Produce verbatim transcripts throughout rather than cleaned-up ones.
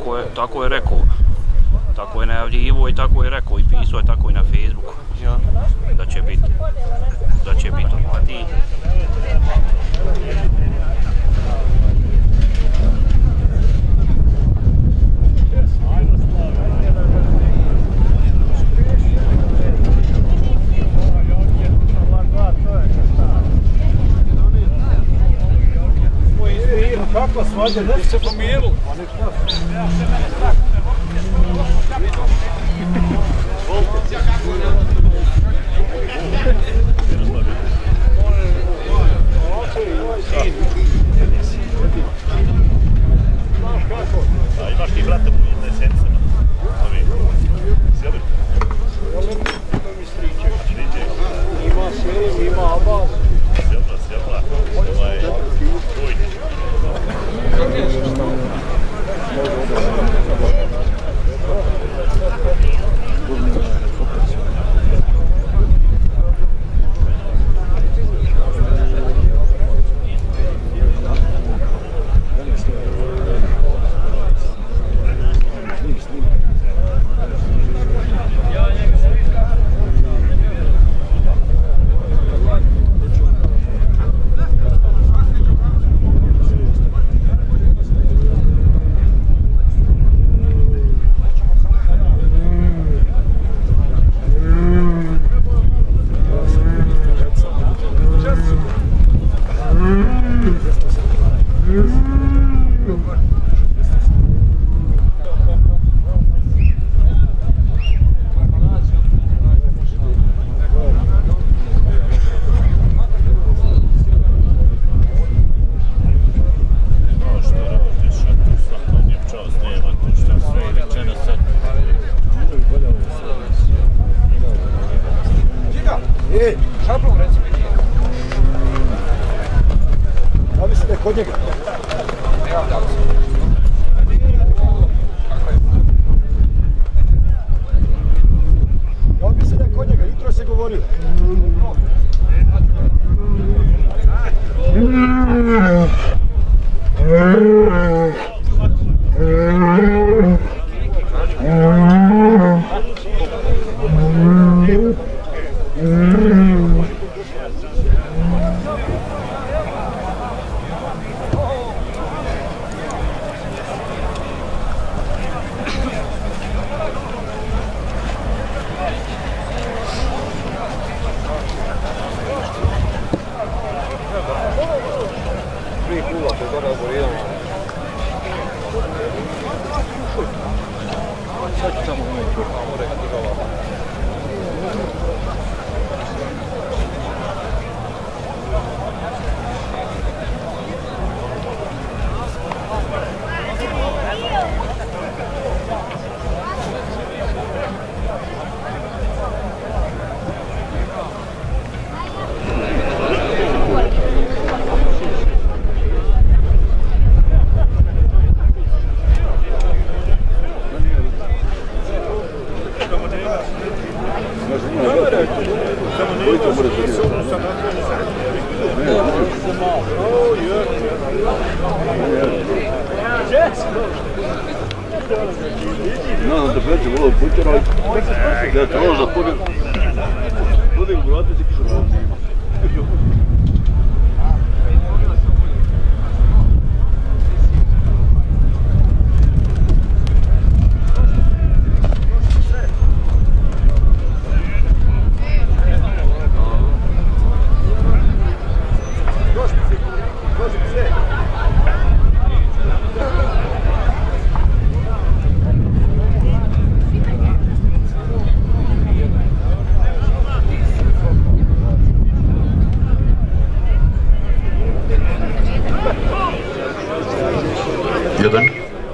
tako je, tako je rekao. Tako je najavljivo i tako je rekao i pisao je tako i na Facebooku. Da će biti, da će biti odmati. Kakva svađa, ne se pomirili? Imaš ti brata u jednoj sencama. Sjeli? Ima Selim, ima Abbas. Sjela, sjela. Ovaj, Vojnik. Ej, šaplom reci mi. Ja mislim da je kod njega. Ja, da li sam. Ja mislim da je kod njega, jutro se govorio. Nadam te preći vrlo pućera, da je trolo za pogled. Budim u vrati se kiša vrati. Jedan.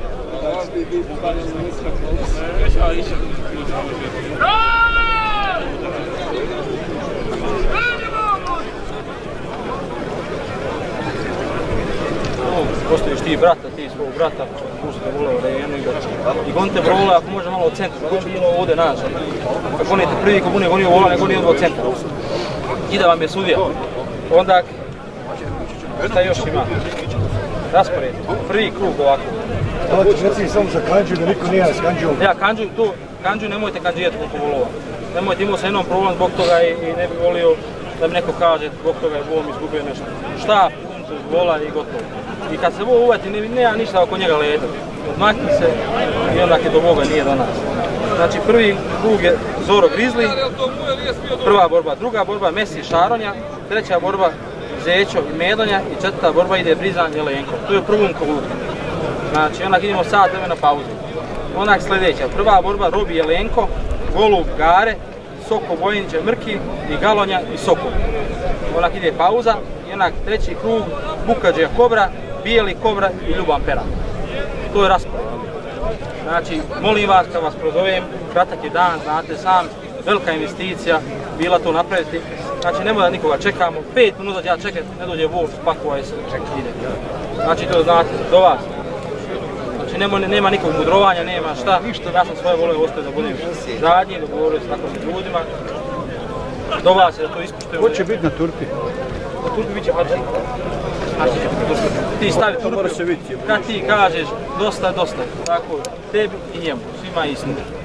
Postojiš ti brata, ti svog brata, pustite voleo da je jedno igrač. I gonite vrole, ako može malo od centra, ko će bilo ovdje naći. Kad gonite prvi, ko bude gonio vola, ne goni odmah od centra. I da vam je sudija. Onda, šta još ima? Raspored, prvi krug ovako. Ali reci samo za kanđu da niko nije s kanđom. Ja, kanđu, tu, kanđu nemojte kanđijeti koliko volova. Nemojte, imao sam jednom problem zbog toga i, i ne bi volio da mi neko kaže zbog toga je volom izgubio nešto. Štap, puncu, vola i gotovo. I kad se vol uvati, ne, nema ništa oko njega leda. Odmakni se i onda je do Boga, nije do nas. Znači prvi krug je Zoro Grizli, prva borba, druga borba Messi Šaronja, treća borba Zećo i Medonja i četvrta borba ide Brizan Jelenko. To je u prvom krugu. Znači onak idemo sat vremena pauze. Onak sljedeća, prva borba Robi Jelenko, Golub Gare, Soko Vojniće Mrki i Galonja i Sokol. Onak ide pauza i onak treći krug Bukađe Kobra, Bijeli Kobra i Ljuban Pera. To je raspored. Znači, molim vas kad vas prozovem, kratak je dan, znate sam, velika investicija, bila to napraviti. Znači, nemoj da nikoga čekamo, pet minuta ja čekam, ne dođe vol, spakovaj se, ide. Znači, to znate, do vas. Znači, nema, nema nikog mudrovanja, nema šta, ja sam svoje volio ostaje da budem zadnji, dogovorio se tako s ljudima. Do vas je da to ispuštujemo. Ko će biti na Turpi? Na Turpi bit će Hadži. Hadži će biti na Turpi. Ti stavi Turpi, kad ti kažeš dosta je dosta, tako tebi i njemu, svima isto.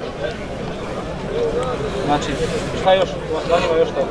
Znači, šta još? Vas zanima još šta?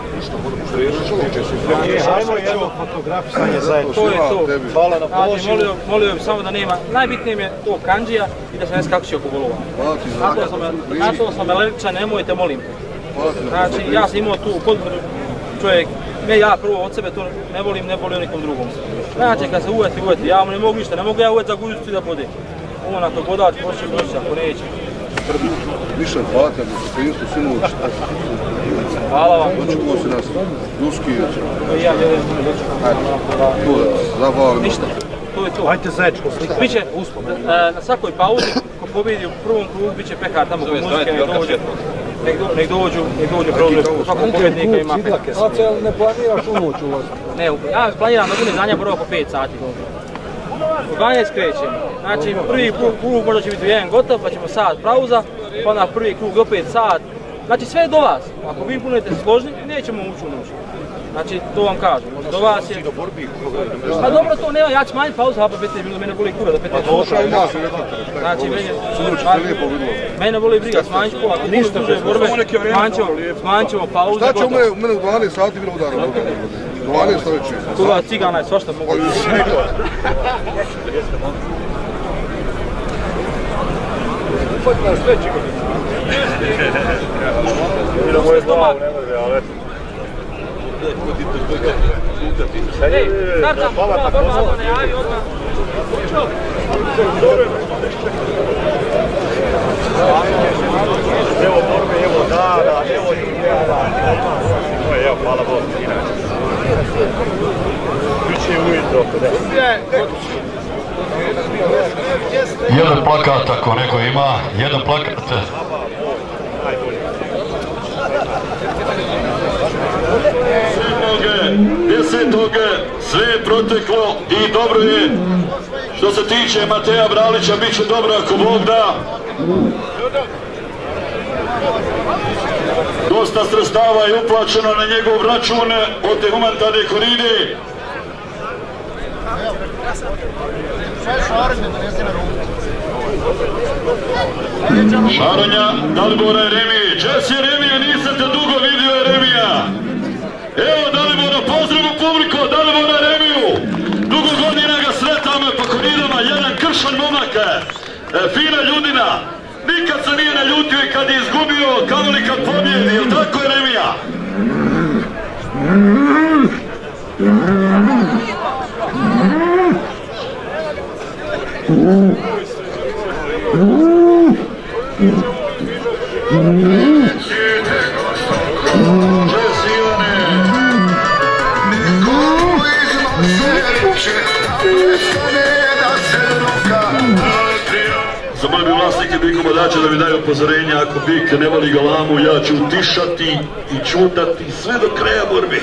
Ajmo jedno fotografisanje zajedno. To je to. Znači, molio, molio bih samo da nema, najbitnije mi je to kanđija i da se ne skakući oko golova. Na to sam alergičan, nemojte, molim. Znači, ja sam imao tu potvrdu, čovjek, ne ja prvo od sebe, to ne volim, ne volim nikom drugom. Znači, kad se uveti, uveti, ja mu ne mogu ništa, ne mogu ja uveti za guzicu da bude. Ovo na to godač, pošće gošća, ako neće. Više plata, da se isto sinoć. Hvala vam. Dočekao se nas, Ruski. I ja želim da dočekam. To je, zahvalimo. Ništa, to je to. Ajte zajedničko sliku. Biće, na svakoj pauzi, ko pobjedi u prvom krugu, bit će pekar tamo kod muzike, nek dođe. Nek dođu, nek dođu problem. Svakog pobjednika ima pekar. Sad se ne planiraš unoć ulaziti? Ne, ja planiram da bude zadnja borba oko pet sati. U dvanaest krećemo. Znači prvi krug možda će biti jedan gotov, pa ćemo sat pauza, pa onda prvi krug opet sat. Znači sve je do vas. Ako vi budete složni, nećemo ući u noć. Znači to vam kažem. Do vas je... Pa dobro to nema, ja ću manjiti pauzu, a pa petnaest minuta, mene boli kura da petnaest minuta. Znači mene boli briga, smanjit ću pola, ako ništa duže borbe, smanjit ćemo pauzu. Šta će u mene u dvanaest sati bilo udara? dvanaest večer. Koga cigana je svašta mogu. Ej, starta, prva borba, odmah ne javi, odmah. Evo borbe, evo dana, evo ljubljena. Evo, hvala Bogu, inače. Biće ujutro. Jedan plakat ako neko ima, jedan plakat. desetog sve je proteklo i dobro je. Što se tiče Mateja Bralića, bit će dobro ako Bog da. Dosta sredstava je uplaćeno na njegov račun od te humanitarne koride. Šaronja, Dalibora Jeremije. Jesse Jeremije, nisam te dugo vidio Jeremija. Evo Dalibora, pozdravu publiku, Dalibora Jeremiju. Dugo godina ga sretamo po koridama, jedan kršan momak, e, fina ljudina. Nikad se nije naljutio i kad je izgubio, kao li kad pobjedi, jel tako Jeremija? Zamolio bi vlasnike bikomodača da mi daju upozorenja, ako bik ne voli galamu, ja ću utišati i čutati sve do kraja borbe.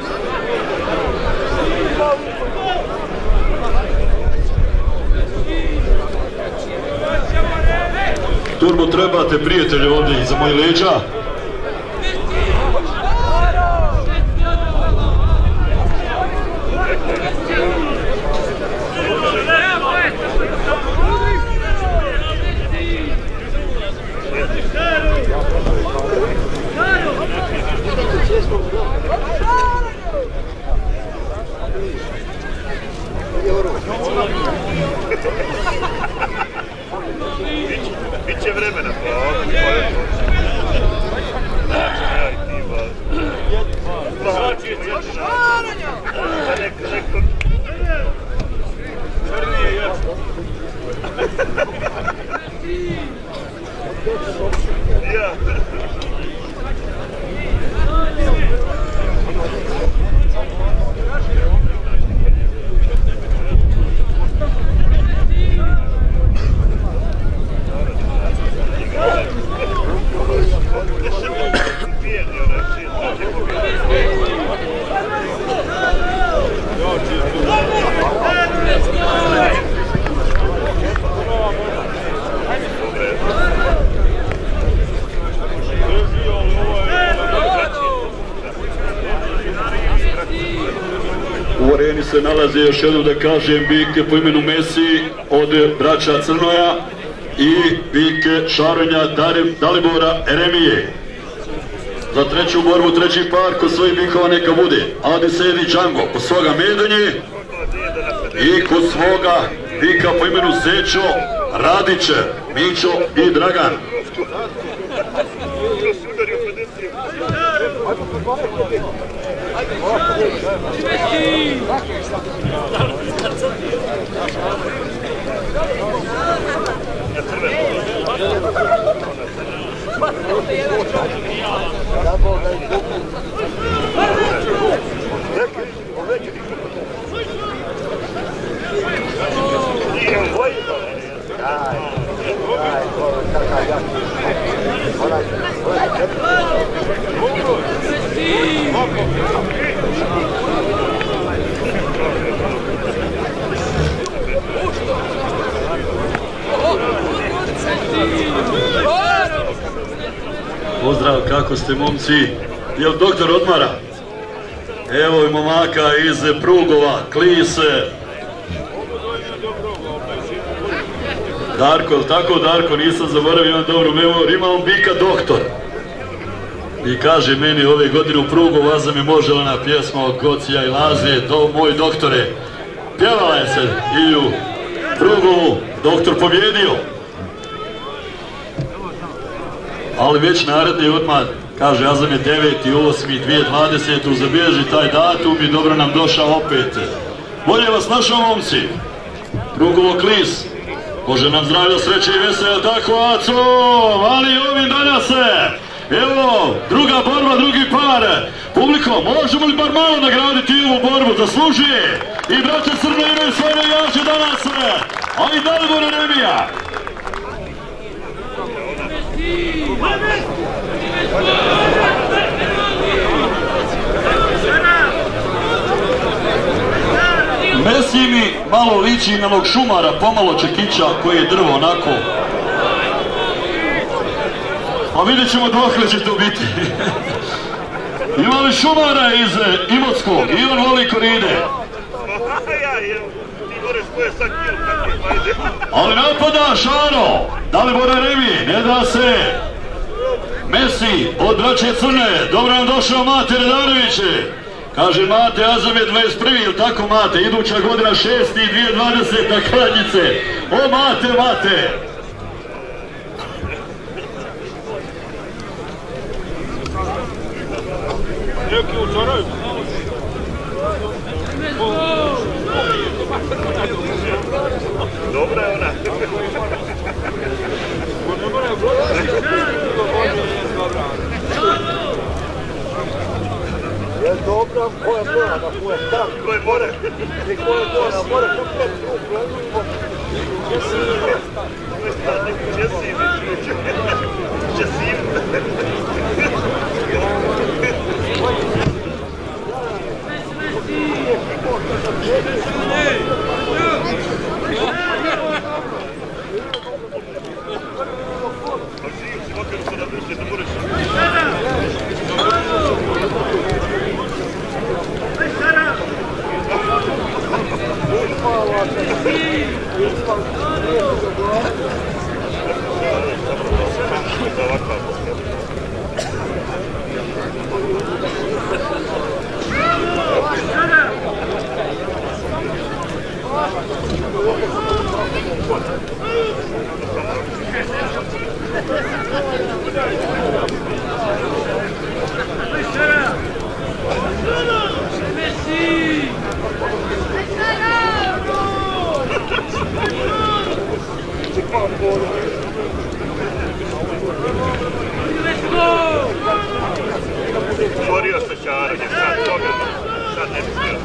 Turbo, trebate prijatelje ovdje iza moje leđa. U areni se nalaze, još jednom da kažem, bike po imenu Messi od braća Crnoja i bike šarenja Dalibora Eremije. Za treću borbu, treći par kod svojih bikova neka bude Adi Sedi Džango kod svoga Medanje i kod svoga bika po imenu Zećo Radiće, Mićo i Dragan. Pozdrav, kako ste momci? Jel doktor odmara? Evo i momaka iz Prugova, Klise. Darko, jel tako Darko? Nisam zaboravio, imam dobru memoriju, ima on bika doktor. I kaže meni ove godine u Prugu vaza mi može ona pjesma od Gocija i Lazije, to moj doktore. Pjevala je se i u Prugovu, doktor pobjedio. Ali već naredni odmah, kaže Azam je deveti osmi dvije tisuće dvadesete. zabilježi taj datum i dobro nam došao opet. Bolje vas našao momci. Prugovo Klis. Bože nam zdravlja, sreće i veselja, tako Aco, ali ovim danas se. Evo, druga borba, drugi par. Publiko, možemo li bar malo nagraditi ovu borbu, zaslužuje. I braće Srbe imaju svoje navijače danas. A i Dalibor Eremija. Messi mi malo liči na mog šumara, pomalo Čekića koji je drvo onako. A vidjet ćemo dokle će to biti. Ima li šumara iz Imotskog i on voli koride. Ali napada Šaro, Dalibor Eremije, ne da se. Messi od braće Crne, dobro nam došao Mate Redareviće. Kaže Mate, Azam je dvadeset prvi, ili tako Mate, iduća godina šesti dvije tisuće dvadesete na Kladnjice. O Mate, Mate! Dobra je ona. Je dobra, ko je mora, da ko je tam. Ko je more? I ko je mora, mora komplet ruku. Česim. Česim. Otvorio se čaranje, sad toga, sad ne bi smio.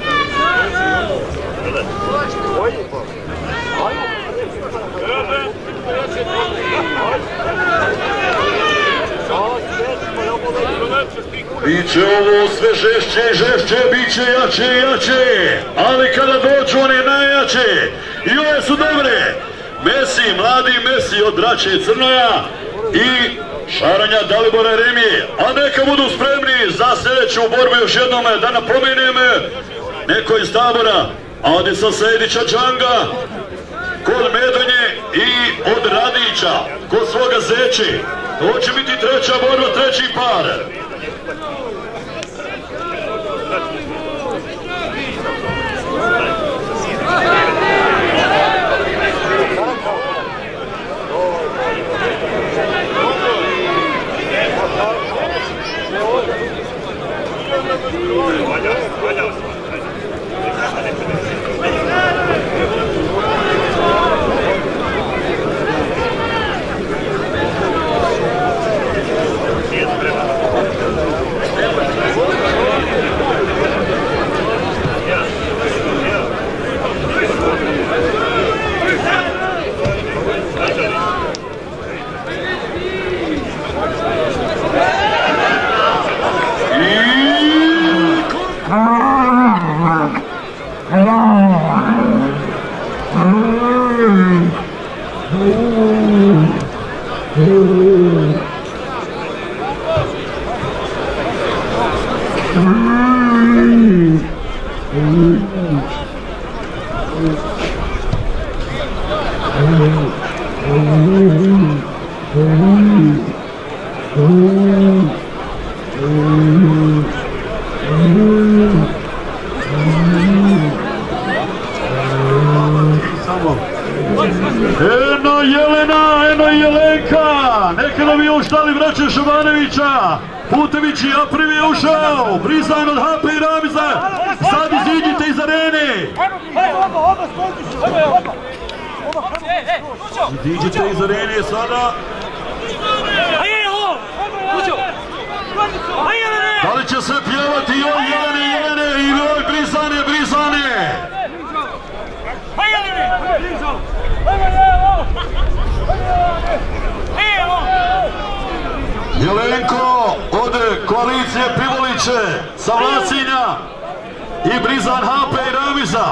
Biće ovo sve žešće i žešće, biće jače i jače, ali kada dođu one najjače i ove su dobre. Messi, mladi Messi od braće Crnoja i šaranja Dalibora Eremije, a neka budu spremni za sljedeću borbu. Još jednom da napomenem, neko iz Tabora, Adisa Sejdića Džanga, kod Medunje i od Radića, kod svoga Zeći. To će biti treća borba, treći par. Eno Jelena, eno Jelenka, nekada bi uštali braće Šabanovića, Putević i Apriv je ušao, Brizan od H P i Ramiza, sad iziđite iz arene. Iziđite iz arene sada. Da li će se pjevati joj Jelene, Jelene i joj Brizane, Brizane? Jelenko od koalicije Pivoliće sa Vlasinja i Brizan H P i Ramiza.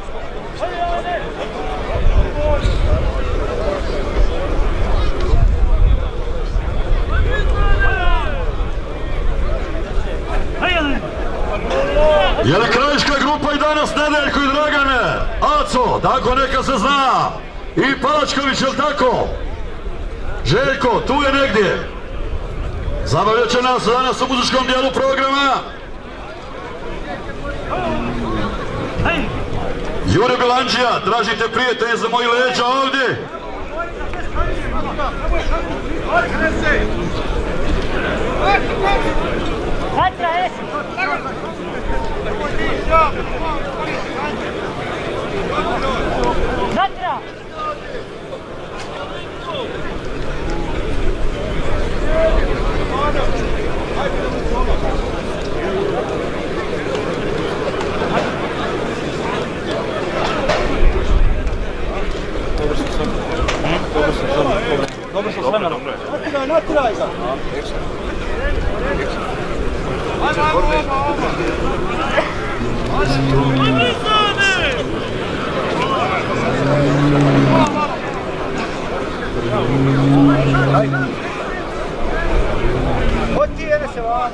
Je li krajiška grupa i danas Nedeljko i Dragane? Aco, tako neka se zna. I Palačković, je li tako? Željko, tu je negdje. Zabavljat će nas danas u muzičkom dijelu programa. Jure Bilanđija, tražite prijatelje za moji leđa ovdje. Natra! Dobro sam s vremenom. Natiraj, natiraj ga! Oti jene se vana!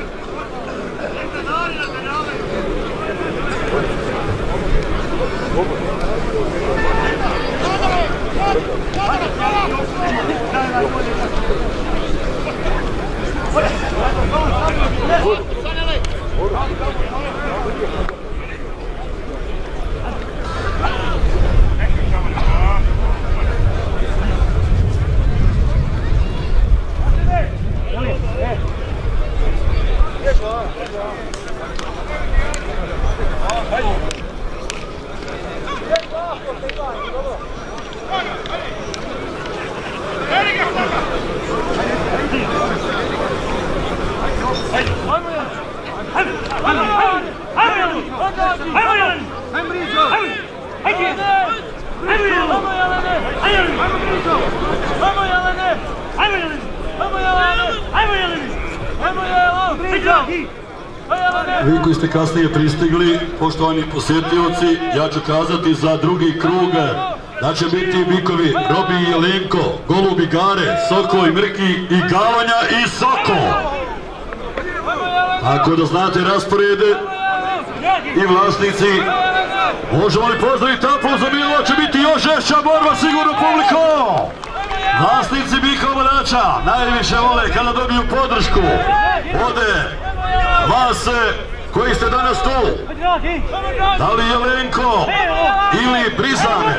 Vi koji ste kasnije pristigli, poštovani posjetioci, ja ću kazati za drugi krug da će biti bikovi Robi i Jelenko, Golubi Gare, Soko i Mrki i Gavanja i Soko. Ako da znate rasporede, i vlasnici. Možemo li pozdraviti aplauzom, ovo će biti još žešća borba, sigurno publiko. Vlasnici bika obadača najviše vole kada dobiju podršku ode vas koji ste danas tu. Da li Jelenko ili Brizane?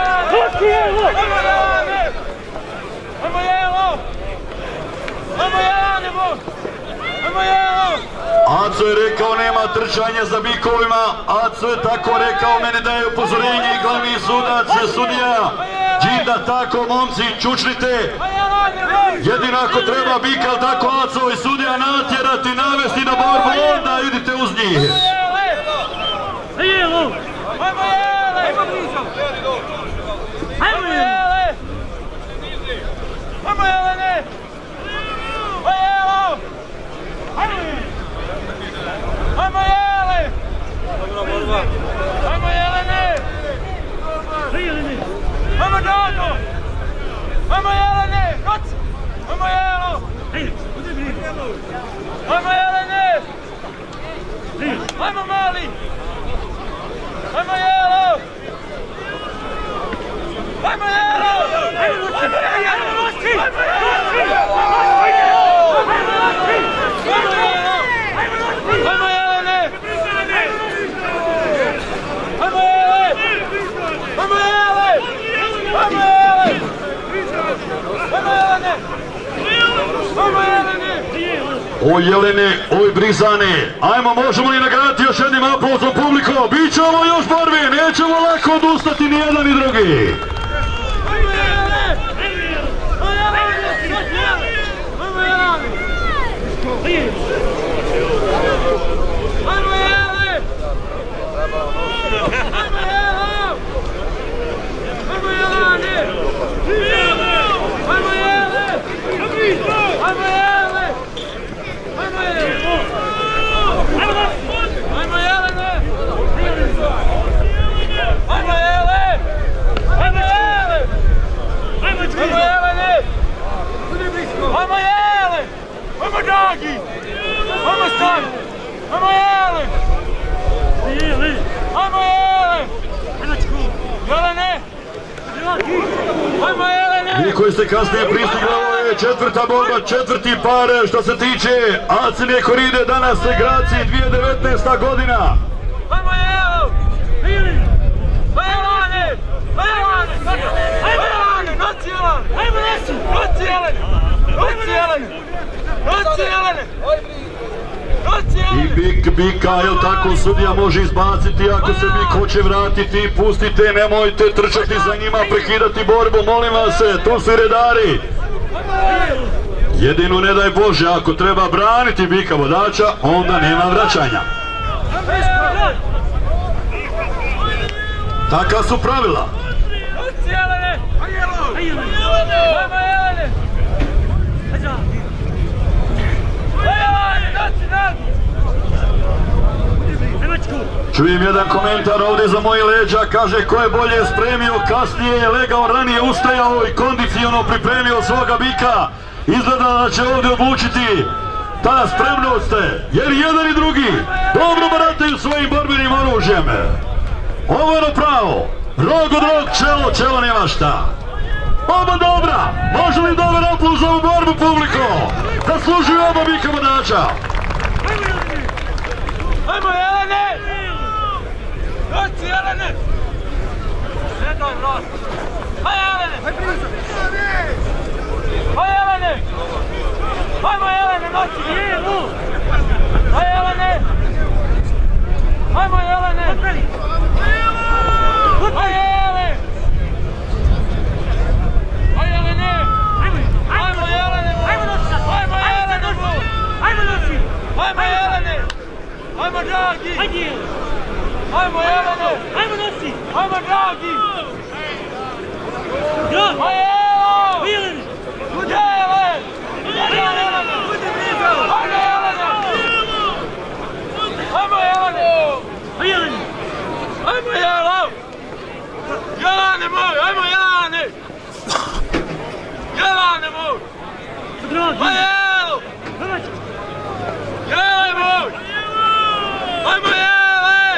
Aco je rekao nema trčanja za bikovima, Aco je tako rekao, mene daje upozorenje i glavni sudac, sudija Đinda, tako momci, čučnite, jedino ako treba bika, ali tako Aco i sudija natjerati, navesti na borbu, onda idite uz njih. Ajmo Jele! Ajmo Jelene! Ajmo Dago! Ajmo Jelene! Ajmo Jelo! Ajmo Jelene! Ajmo Mali! Ajmo Jelo! Ajmo Jelo! Ajmo Oj Jelene, oj Brizane, ajmo, možemo li nagraditi još jednim aplauzom publiko, bit će ovo još borbi, nećemo lako odustati ni jedan ni drugi. Ajmo Jele! Ajmo Dagi! Ajmo Stan! Ajmo Jele! Ajmo Jele! Jelene! Ajmo Jelene! Vi koji ste kasnije pristigli, ovo je četvrta borba, četvrti par što se tiče Acine koride danas se Graci dvije tisuće devetnaesta godina. Ajmo Jele! Jelane! Jelane! Jelane! Noci Jelane! Ajmo Noci! Noci Jelane! Noci Jelane! Noci Jelane! Noci Jelane! I bik bika, jel tako, sudija može izbaciti ako se bik hoće vratiti, pustite, nemojte trčati za njima, prekidati borbu, molim vas, tu su redari. Jedino ne daj Bože, ako treba braniti bika vodača, onda nema vraćanja. Taka su pravila. Noci Jelane! Ajmo Jelane! Čujem jedan komentar ovdje za moje leđa, kaže ko je bolje spremio, kasnije je legao, ranije ustajao i kondiciono pripremio svoga bika. Izgleda da će ovdje odlučiti ta spremnost, jer jedan i drugi dobro barataju svojim borbenim oružjem. Ovo je ono pravo, rog od rog, čelo, čelo nema šta. Oba dobra, može li dobar aplauz za ovu borbu publiko? Zaslužuju oba bika vodača. Ajmo Jelene! Noci Jelene! Nedaj vrat! Aj Jelene! Aj Jelene! Ajmo Jelene, noci! Aj Jelene! Ajmo Jelene! Aj Jelene! Aj Jelene! Ajmo Jelene! Ajmo noci! Ajmo Jelene! Ajmo noci! Ajmo Jelene! Ajmo Dragi! Ajmo Jelene! Ajmo noci! Ajmo Dragi! Ajmo Jelo! Jelene! Jele! Jelene! Ajmo Jelene! Ajmo Jelene! Jelene! Ajmo Jelo! Jelene moj! Ajmo Jelene! Jelene moj! Ajmo Jelo! Jele moj! Ajmo Jele!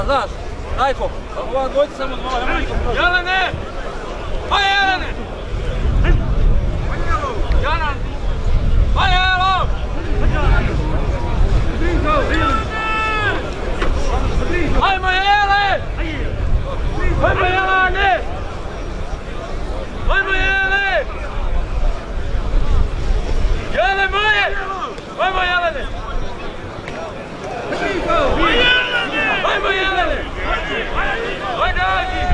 Znaš, znaš, Rajko, ova dvojca samo dva, nema nikom prođe. Jelene! Hajde Jelene! Janan! Hajde Jelo! Hajmo Jele! Hajmo Jelene! Hajmo Jele! Jele moje! Hajmo Jelene! Hajmo Jelene! Hajde Agi!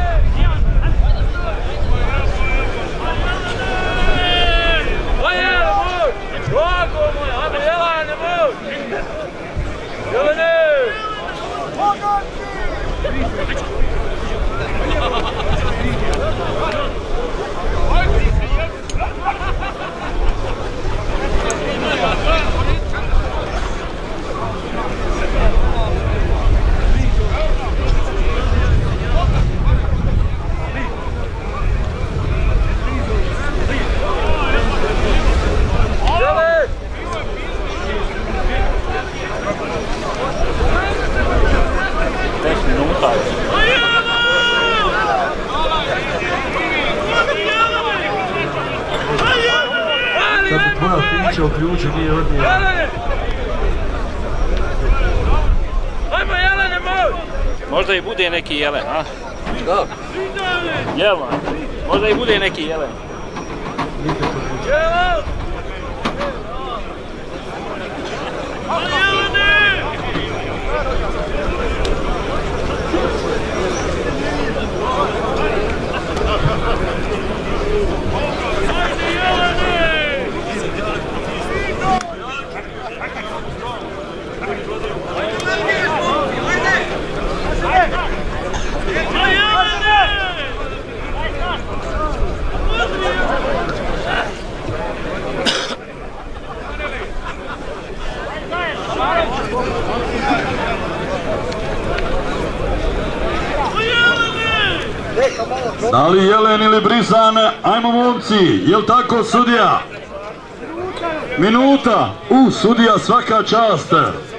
Hajde Jele moj! Ovako moj! Hajmo Jelene moj! Jelene! Da bi tvoja pića uključi nije odnije. Hajmo Jelene moj! Možda i bude neki jelen, a? Da. Jelen. Možda i bude neki jelen. Jelen! Jelene! Da li Jelen ili Brizan? Ajmo momci, jel tako sudija? Minuta, u sudija svaka čast.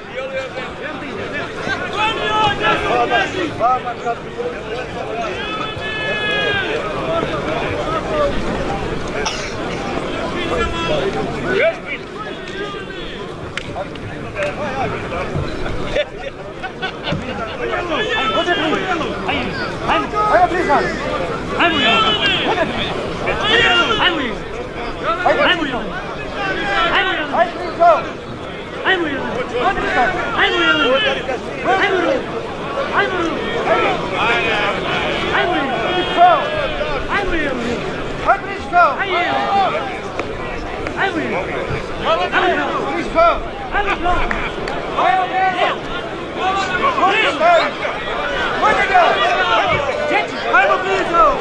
Hajde Brizan! Hajmo Jelene! Hajmo Jelene! Hajmo Jelene! Hajmo Jelene! Hajde Brizan! Hajmo Jelene! Hajde Brizan! Hajmo Jelene! Hajmo Jelene! Hajmo Jelene! Hajmo Jelene! Hajmo Jelene! Hajde Brizan! Hajmo Jelene! Hajmo Jelene! Brizan! Hajmo Jelene! Hajmo Brizan!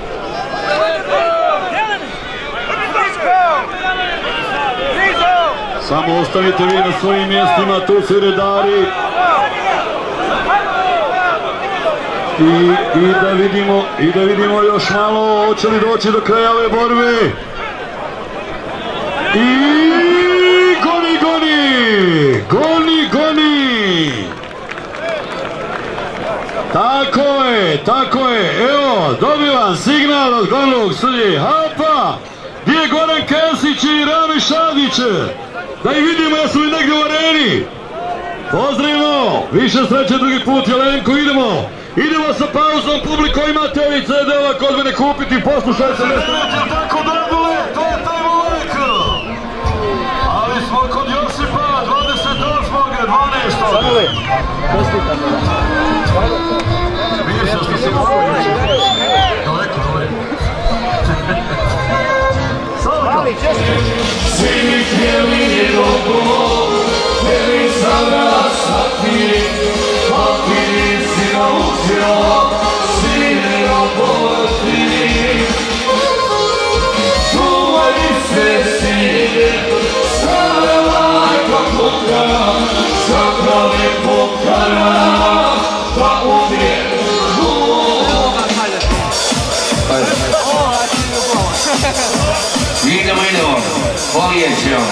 Samo ostanite vi na svojim mjestima, tu su redari. I, i da vidimo, i da vidimo još malo, hoće li doći do kraja ove borbe. I goni, goni, goni, goni. Tako je, tako je, evo, dobivam signal od glavnog sudije Hapa, gdje je Goran Kesić i Rami Šadić, da ih vidimo jesu li negdje u areni. Pozdravimo, više sreće drugi put Jelenko, idemo, idemo sa pauzom, publiko imate ovih ce de-ova kod mene kupiti, poslušajte nešto. Tako Dragule, to je taj moment, ali smo kod Josipa, dvadeset osmog dvanaestog Sanule, čestitam me. Vidiš što se govori? Daleko, daleko. Mali, čestitam! Svi mi htjeli je dobro, htjeli sam rasati, a ti nisi naučio, sine oboliti. Čuvaj se sine, stara lajka pokara, sakrali pokara, pa umije idemo, idemo, polijećemo.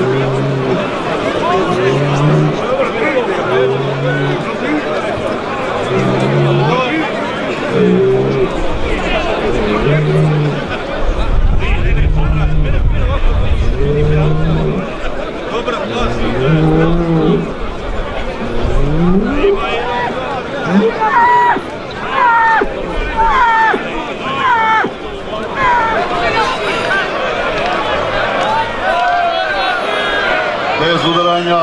Bez udaranja.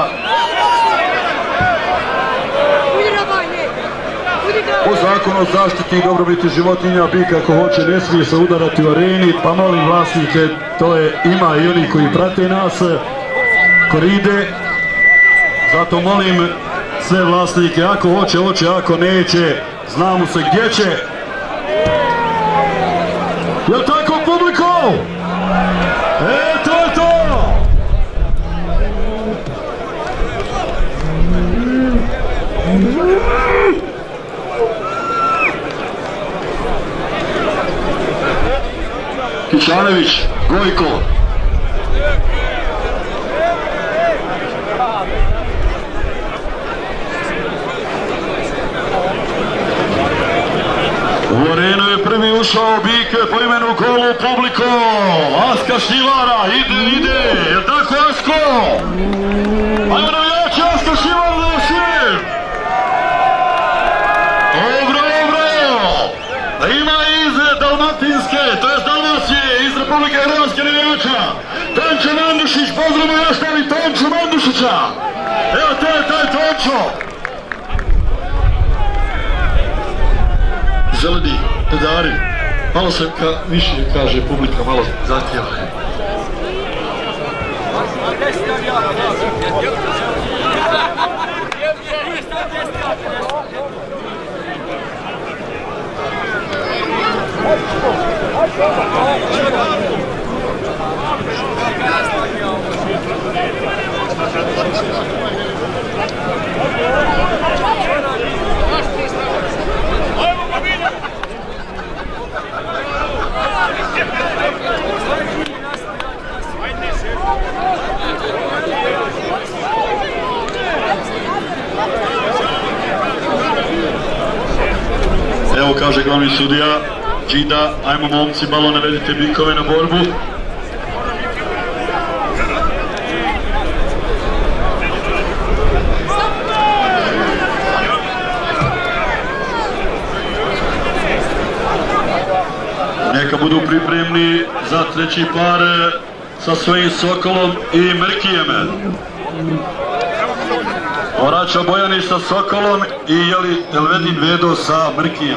Po zakonu o zaštiti i dobrobiti životinja bik ako hoće ne smije se udarati u areni, pa molim vlasnike, to je ima i oni koji prate nas, koride, zato molim sve vlasnike, ako hoće, hoće, ako neće, znamo se gdje će. Jel' tako, publiko? E, to je to! Kičanević, Gojko. U arenu je prvi ušao bik po imenu Golu publiko. Aska Šivara, ide, ide, je tako Asko? Ajmo navijači, Aska Šivara da je svijem. Dobro, dobro. Da ima iz Dalmatinske, to je Dalmacije, iz Republike Hrvatske navijača. Tončo Mandušić, pozdravimo još tali Tončo Mandušića. Evo to je taj Tončo. Zeleni, pedari, malo se ka, više kaže publika, malo zahtjeva. Evo kaže glavni sudija Đida, ajmo momci, malo navedite bikove na borbu. Neka budu pripremni za treći par sa svojim Sokolom i Mrkijem. Orača Bojani sa Sokolom i Elvedin Vedo sa Mrkijem.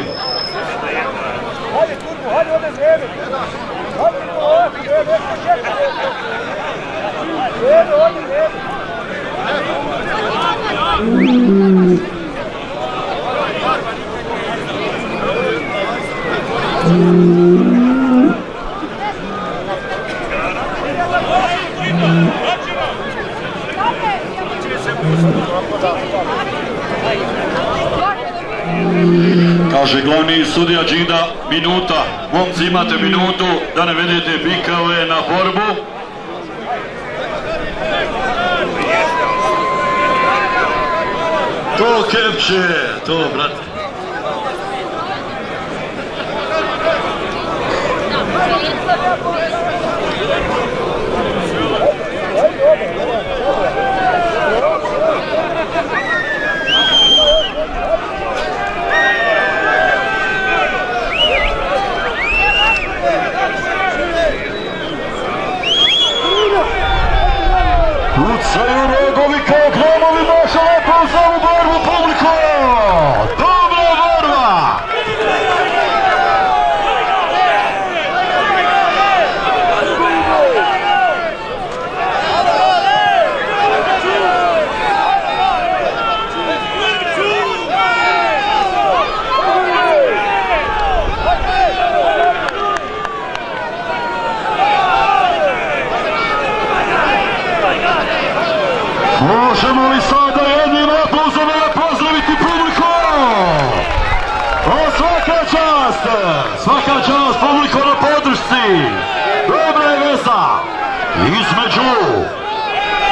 Kaže glavni sudija Đida, minuta. Momci, imate minutu da navedete bikove na borbu. To Kepče, to brate. Pucaju rogovi kao gromovi, naša lepa za ovu borbu publiko! Dobra borba! Možemo li sada jednim aplauzom pozdraviti publiku? O, svaka čast! Svaka čast publiku na podršci! Dobra je veza! Između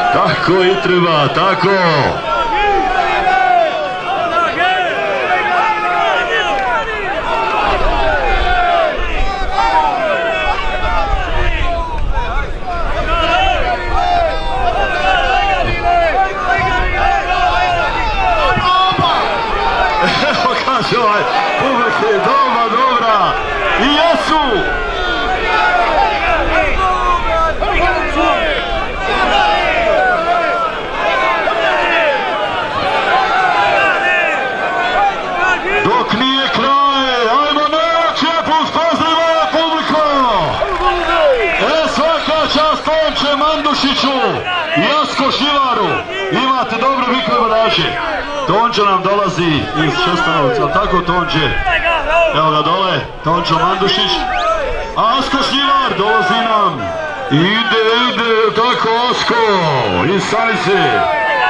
Tako i treba, tako. Evo kaže ovaj publike, dobra, dobra. I jesu. Dok nije kraj, ajmo najjače uz pozdrava publiko! E, svaka čast Tonče Mandušiću i Jasko Šivaru, imate dobro vikove badaše. Tonče nam dolazi iz Šestanovca, ali tako Tonče? Evo ga dole, Tončo Mandušić. Asko Šivar dolazi nam. Ide, ide, tako Asko, iz Sanice.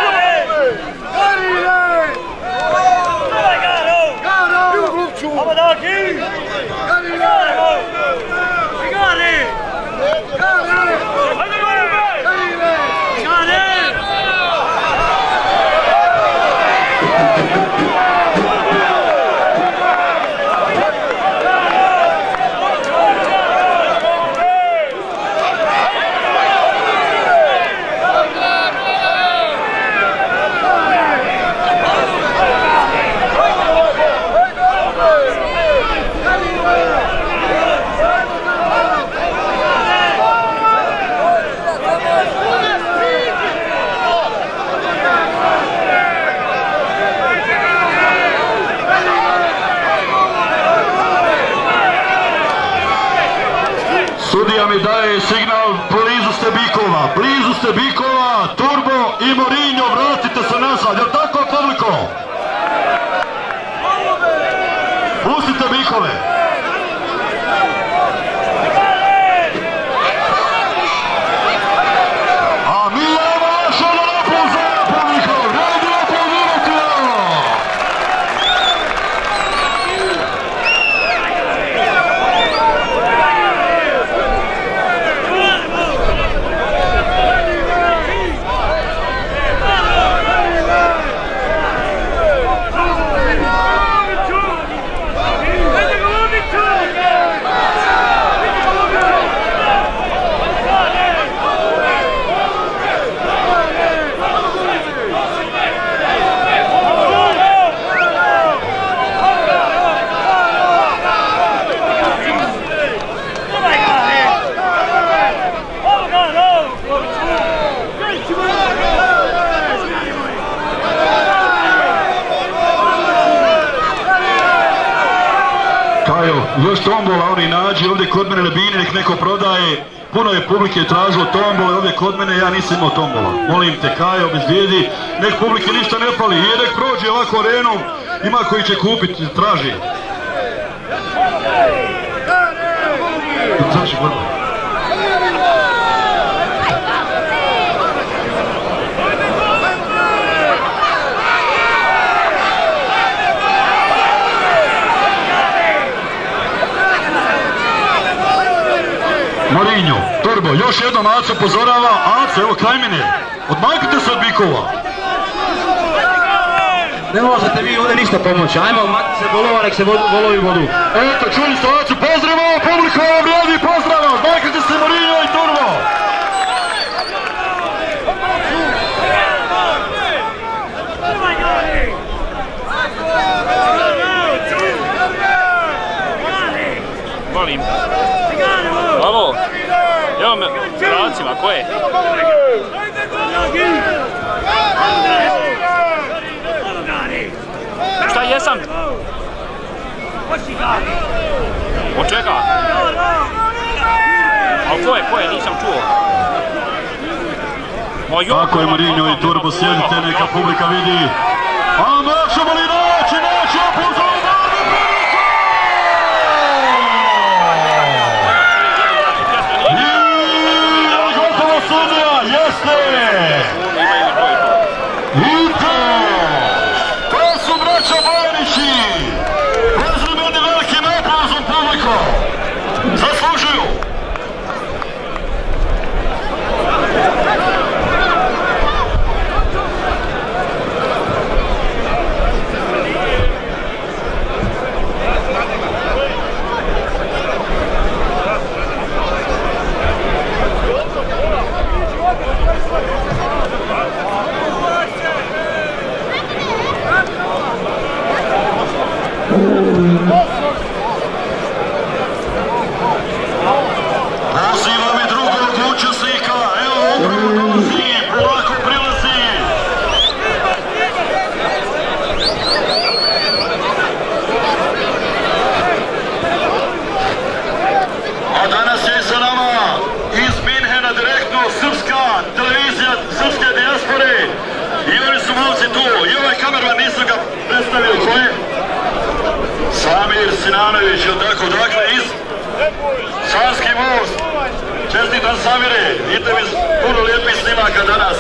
Sudija mi daje signal, blizu ste Bikova, blizu ste Bikova, Turbo i Morinjo, vratite se nazad, jel tako publiko? Pustite Bikove. A mi je vaša da napuzamo publiko, radi aplaudirati ovo! Još tombola oni nađi ovdje kod mene na bini, nek neko prodaje. Puno je publike tražilo tombole ovdje kod mene, ja nisam imao tombola. Molim te, Kajo, obezbijedi, nek publike ništa ne pali, i nek prođe ovako arenom, ima koji će kupiti, traži. Zaši, borba. Morinjo, Turbo, još jednom Aco pozorava, Aco, evo kraj mene, odmaknite se od Bikova. Ne možete vi ovdje ništa pomoći, ajmo, maknite se bolova, nek se volovi vodu. Eto, čuli ste Aco, pozdrava, publika vam radi, pozdrava, odmaknite se Morinjo i Turbo. Volim. Bravo. Evo me, vracima, ko je? Šta jesam? Od čega? A ko je, ko je, nisam čuo. Tako je Morinjo i Turbo, sjedite, neka publika vidi. A možemo li naći, naći opuzor? I to! To su braća Bojanići! Prezimeni velikim aplauzom publiko! Zaslužuju! srpska televizija srpske dijaspore i oni su momci tu. I ovaj kamerman, nisam ga predstavio, ko je? Samir Sinanović, jel tako? Dakle, iz Sanski most. Čestitam Samire, vidite mi puno lijepih snimaka danas.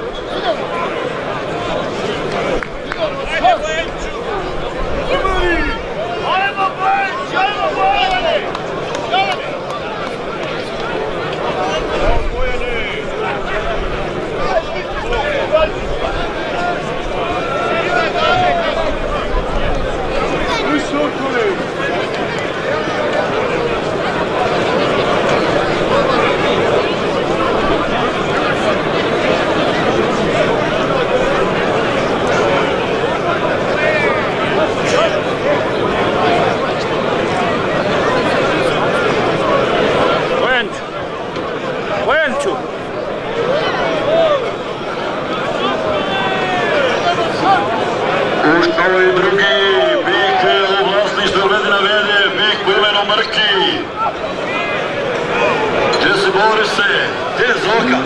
Ovo je drugi bik u vlasništvu Ledina Velje, bik po imenu Mrki. Gdje se bori se? Gdje je Zoka?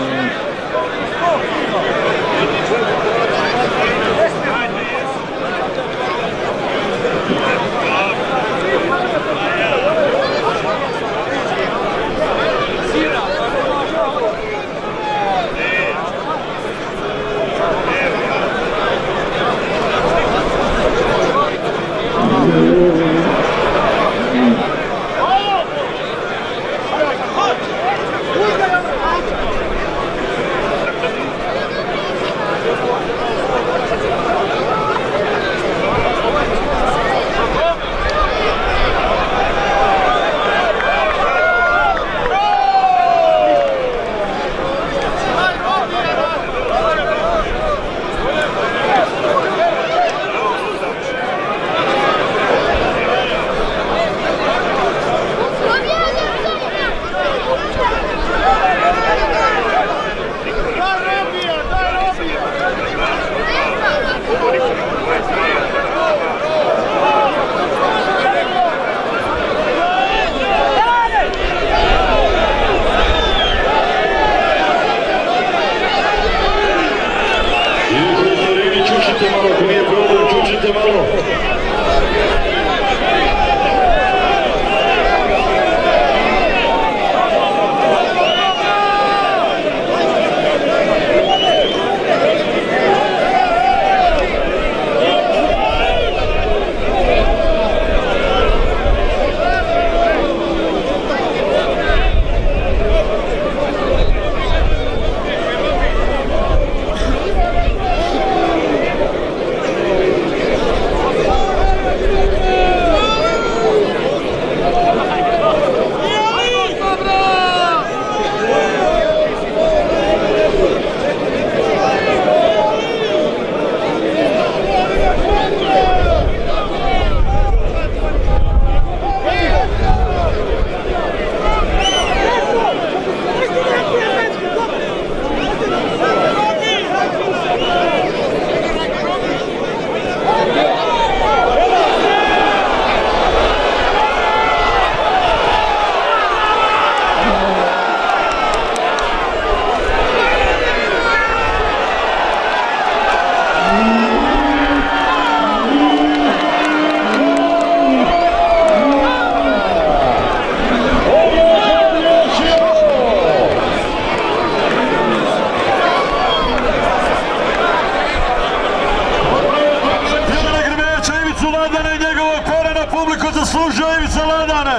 Zaslužio Ivica Ladane.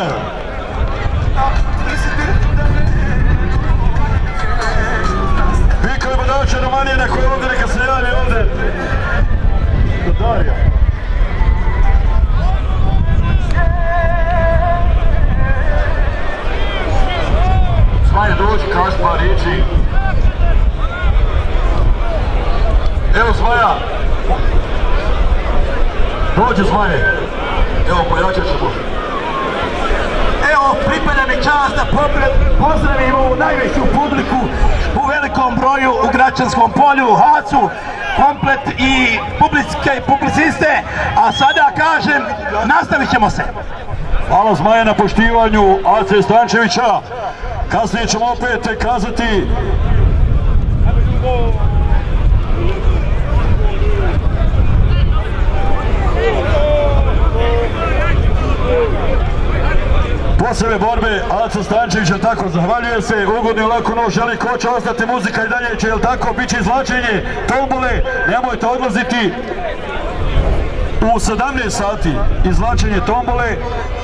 Viko je bodavče Romanije na koje ovdje neka se javi ovdje. Do Darija. Zmaje dođi, kaži par riječi. Evo Zmaja. Dođi Zmaje. Evo, pojačat ćemo. Evo, pripada mi čast da pozdravim ovu najveću publiku u velikom broju u Gračanskom polju, Hacu, komplet i publiciste, a sada kažem, nastavit ćemo se. Hvala Zmaja na poštivanju A C Stančevića. Kasnije ćemo opet kazati posebe borbe Aco Stančevića, tako, zahvaljuje se, ugodni lako noć, želi ko će ostati, muzika i dalje će, jel tako, bit će izvlačenje tombole, nemojte odlaziti u sedamnaest sati, izvlačenje tombole.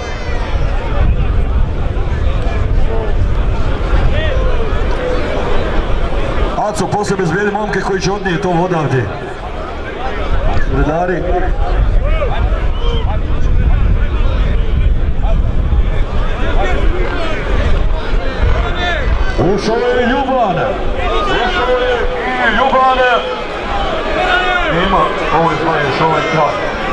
Aco, posebe zbijedi momke koji će odnijeti ovo odavdje. Redari. Ušao je Ljuban. Ušao je i Ljuban. Ima, ovo je zmaj, još ovaj kraj.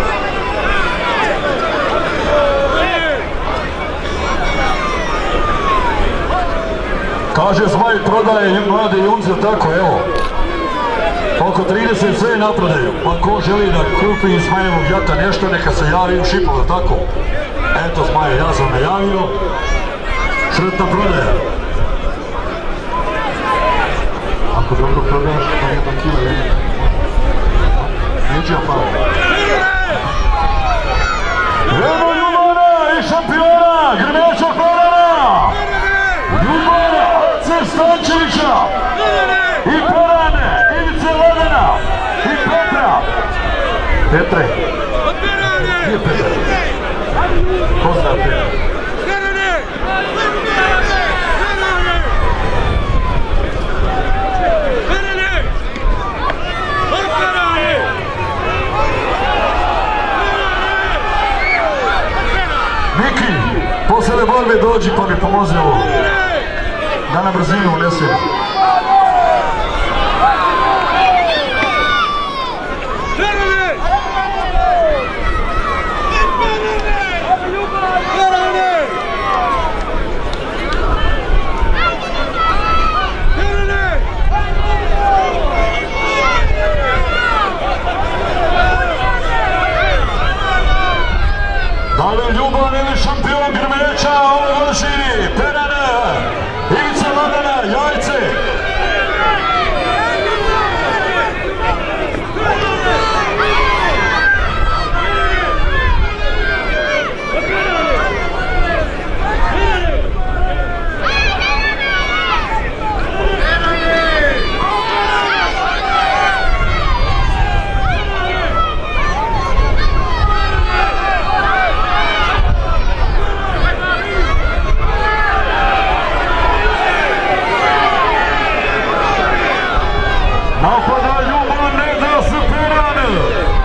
Kaže Zmaj prodaje mlade junce, tako, evo. Oko trideset sve naprodaju. Pa ko želi da kupi iz Zmajevog jata nešto, neka se javi u Šipova, tako. Eto Zmaje, ja sam najavio. Sretna prodaja. Ako dobro prodaš, pa jedna kila jedna. Neće opala. Evo Ljubana i šampiona, Grmeća Perana! Ljubana, Ace Stančevića! I Perane, Ivice Ladena! I Petra! Petre? Gdje je Petar? Ko zna Petar? Miki, posle borbe dođi pa mi pomozi ovo, da na brzinu unesem. Da li Ljuban ili šampion Grmeća, ovo vrši Perana, Ivica Ladana, Jajce. Napada Ljuban, ne da se Perane.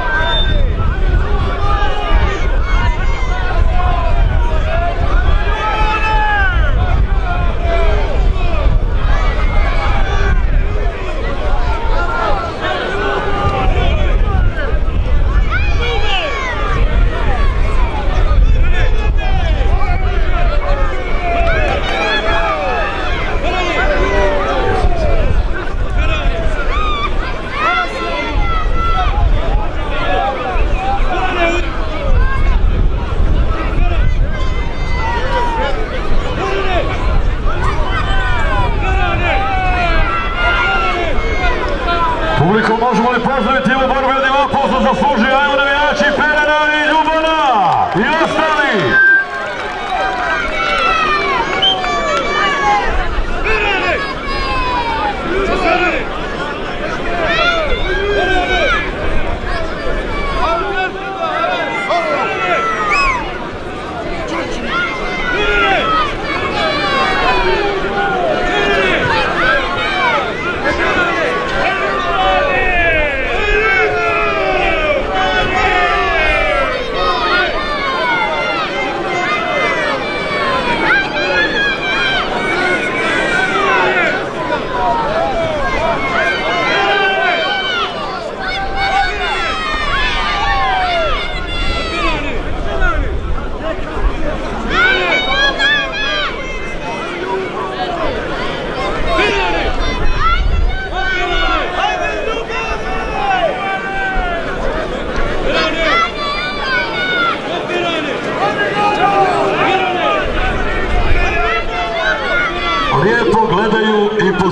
Publiko, možemo li pozdraviti ovu borbu jednim aplauzom zaslužuje, ajmo navijači Perana i Ljubana i ostali. Hey!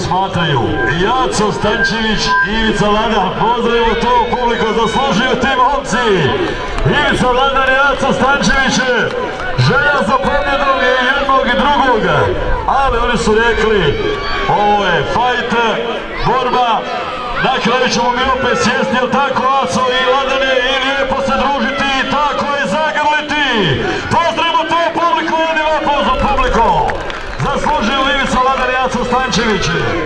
smatraju Jaco Stančević i Ivica Ladan. Pozdravimo to publiko, zaslužuju ti momci. Ivica Ladan i Jaco Stančević, želja za pobjedom je jednog i drugog, ali oni su rekli ovo je fajt, borba, na kraju ćemo mi opet sjesti, jel tako Aco i Ladane, i lijepo se družiti i tako je zagrliti. Pozdravimo to publiko, jedni vapom za publiko. Zaslužuju Ivica Ladan i Jaco Stančević.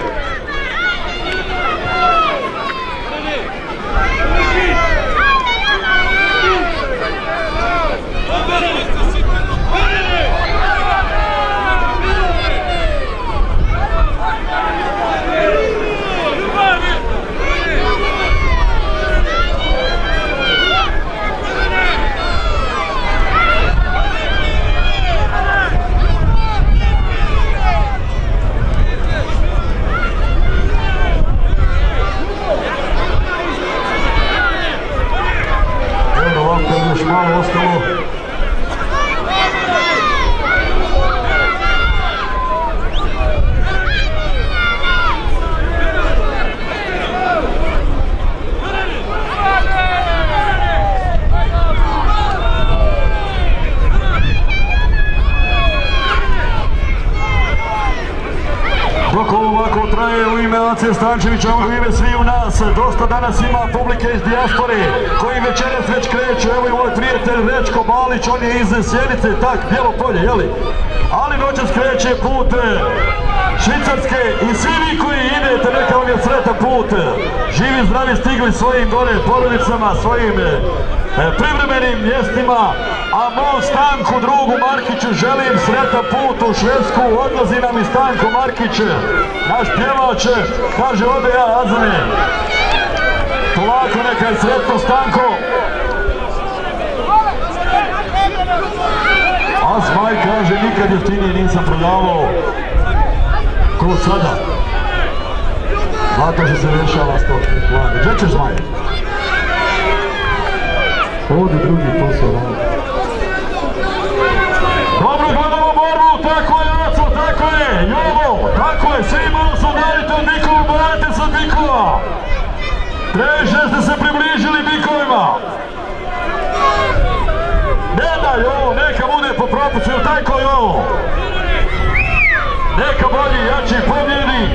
Još malo ostalo. Dok ovo ovako traje u ime Ace Stančevića, u ime svi u nas, dosta danas ima publike iz dijaspore koji večeras već kreću. Evo i moj prijatelj Rečko Balić, on je iz Sjenice, tak, Bjelopolje, jeli? Ali noćas kreće put Švicarske i svi vi koji idete, neka vam je sretan put. Živi, zdravi, stigli svojim dole porodicama, svojim privremenim mjestima, a mom Stanku, drugu Markiću, želim sretan put u Švedsku. Odlazi nam i Stanko Markić, naš pjevač, kaže ode ja Azane. Polako, neka je sretno Stanko. A Zmaj kaže nikad jeftinije nisam prodavao ko sada. Zato što se rešava stočni plan. Gdje ćeš Zmaj? Ovdje drugi posao radi. Dobro, gledamo borbu, tako je Aco, tako je, Jovo, tako je, svi malo se udarite od bikova, bojite se od bikova. Previše ste se približili bikovima. Ne daj ovo, neka bude po propuću, tako je ovo. Neka bolji, jači, pobjedi.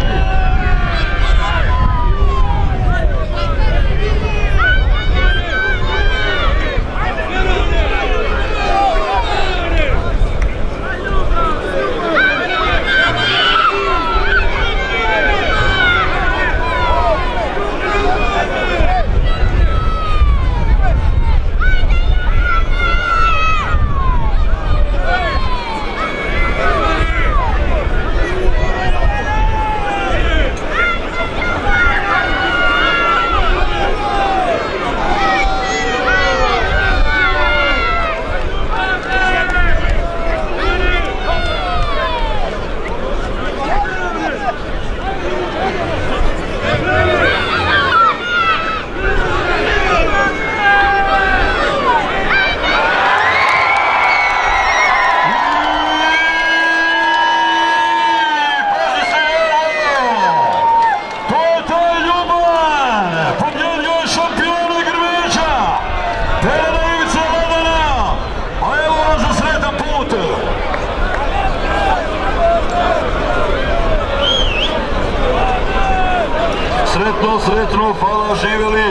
Sretno, sretno, hvala, živjeli.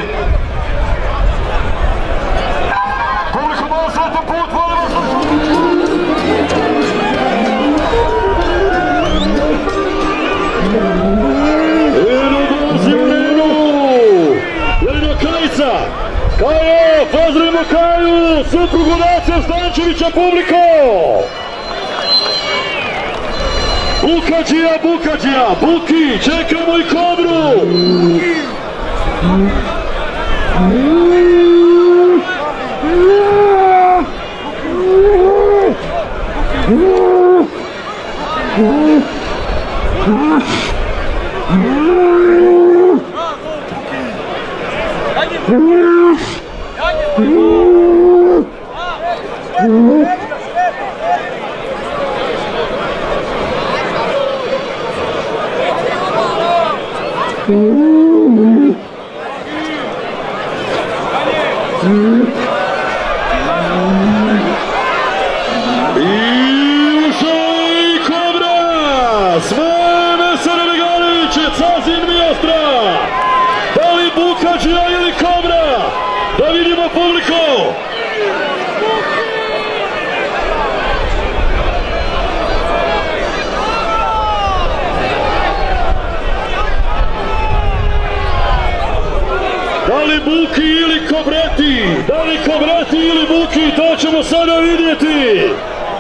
Koliko malo sretan put, molim vas. Eno, dolazimo Nenu. Jelino Kajica. Kajo, pozdravimo Kaju, suprugu Ace Stančevića, publiko. Bukađija, Bukađija, Buki, čekamo i Kobru! Da vidimo publiku! Da li Buki ili Kobreti? Da li Kobreti ili Buki? To ćemo sada vidjeti!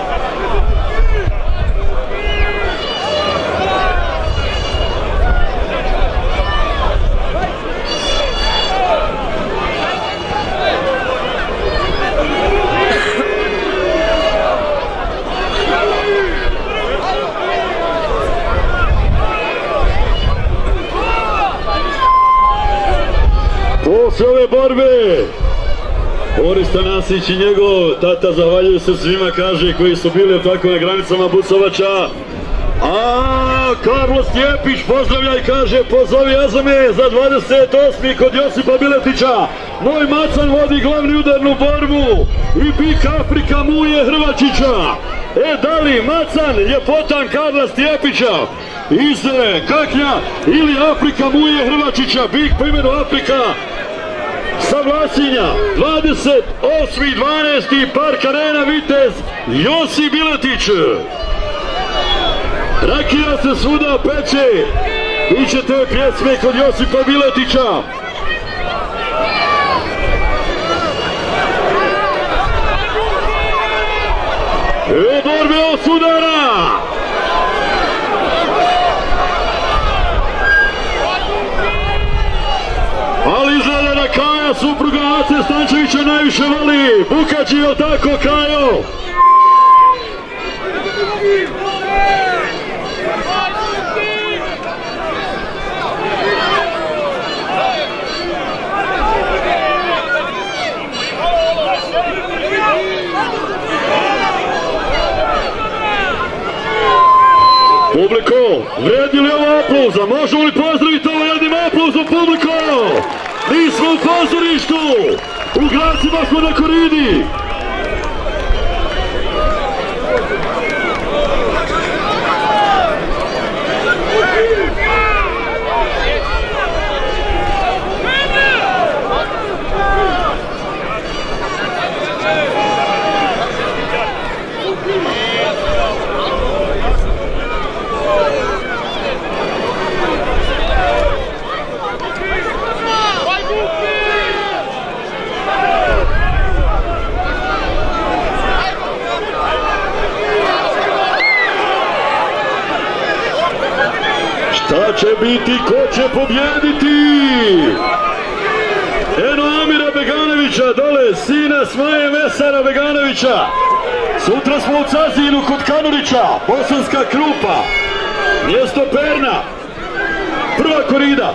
Poslije ove borbe Boris Tanasić i njegov tata zahvaljuju se svima, kaže, koji su bili tako na granicama Bucovača. A Karlo Stjepić pozdravlja i kaže pozovi Azame za dvadeset osmi kod Josipa Biletića. Moj Macan vodi glavni udarnu borbu i Bik Afrika Muje Hrvačića. E da li Macan ljepotan Karla Stjepića iz Kaknja ili Afrika Muje Hrvačića, Bik po imenu Afrika sa Vlasinja, dvadeset osmi dvanaesti Park Arena Vitez Josip Biletić. Rakija se svuda peče, biće te pjesme kod Josipa Biletića. E borbe od sudara! Ali izgleda da Kaja, supruga Ace Stančevića, najviše voli. Bukać je tako, Kajo. Publiko, vredi li ovo aplauza? Možemo li pozdraviti ovo jednim aplauzom, publiko? Mi smo u pozorištu, u Gracima smo na koridi. Šta će biti, ko će pobjediti? Eno Amira Beganovića dole, sina Smaje Mesara Beganovića. Sutra smo u Cazinu kod Kanurića, Bosanska Krupa, mjesto Perna, prva korida.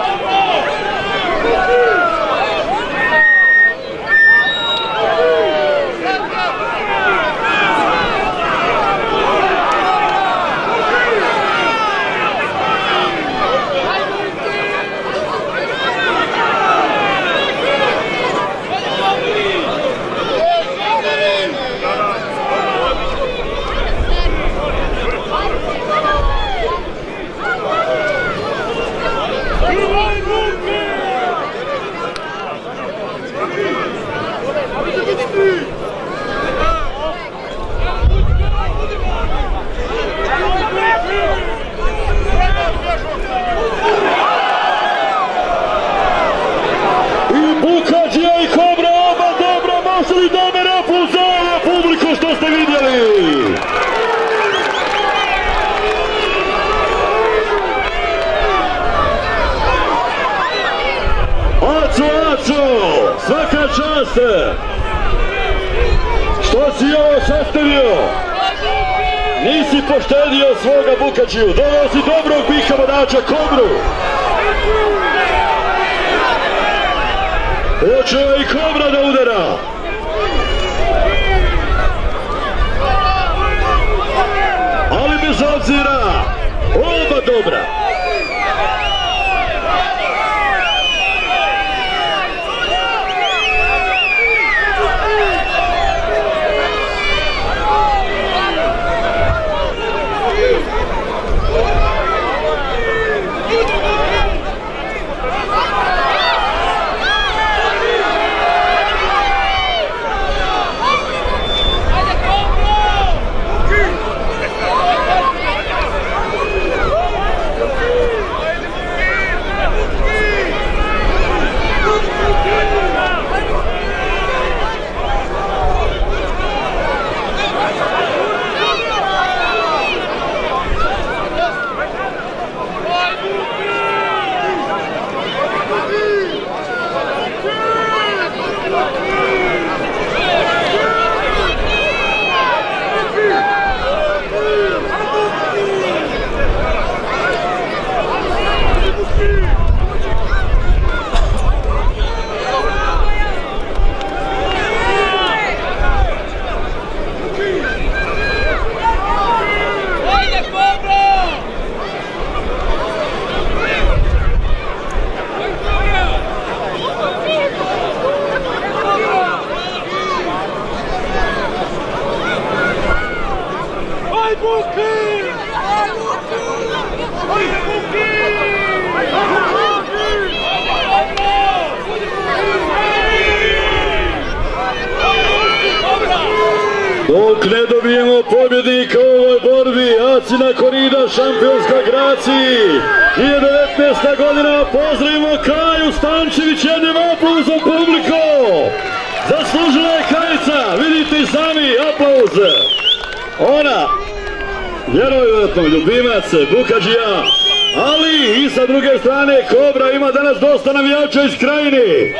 Svaka čast! Što si ovo sastavio? Nisi poštedio svoga Bukačiju, doveo si dobrog bika vodača Kobru. Počeo i Kobra da udara. Ali bez obzira, oba dobra. Dok ne dobijemo pobjednika u ovoj borbi, Acina korida šampionska Graciji, dvije hiljade devetnaesta godina, pozdravimo Kaju Stančević jednim aplauzom publiko. Zaslužila je Kajica, vidite i sami aplauz. Ona, vjerojatno ljubimac Bukadžija, ali i sa druge strane Kobra ima danas dosta navijača iz Krajine.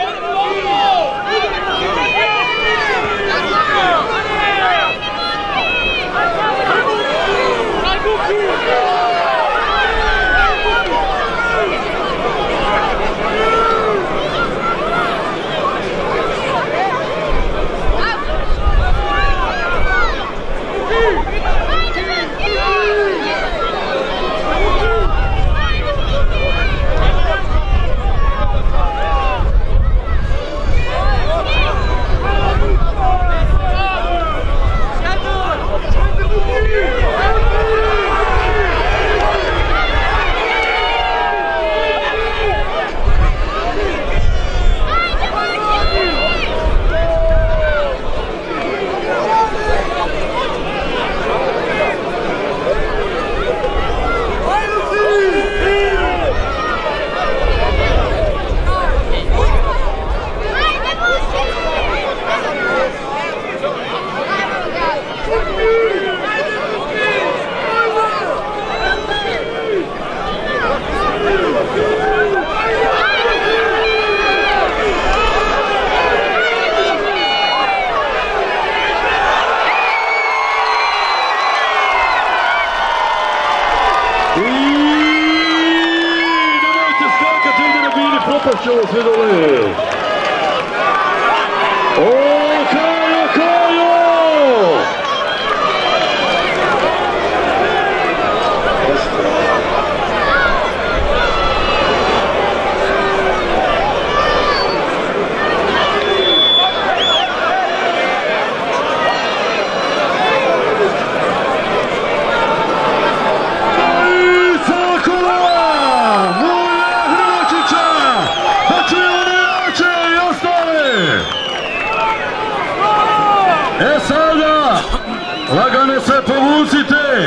E sada, lagane se povucite.